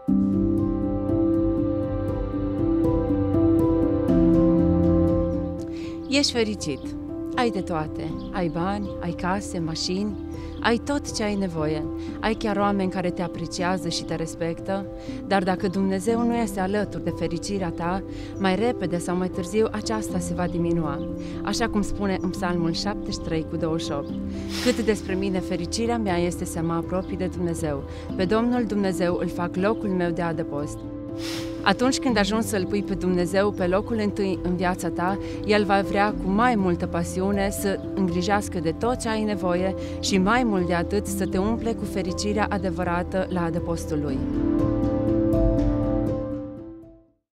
Ești fericit, ai de toate, ai bani, ai case, mașini, ai tot ce ai nevoie, ai chiar oameni care te apreciază și te respectă, dar dacă Dumnezeu nu este alături de fericirea ta, mai repede sau mai târziu aceasta se va diminua, așa cum spune în Psalmul 73:28. Cât despre mine, fericirea mea este să mă apropii de Dumnezeu, pe Domnul Dumnezeu îl fac locul meu de adăpost. Atunci când ajungi să-L pui pe Dumnezeu pe locul întâi în viața ta, El va vrea cu mai multă pasiune să îngrijească de tot ce ai nevoie și mai mult de atât să te umple cu fericirea adevărată la adăpostul Lui.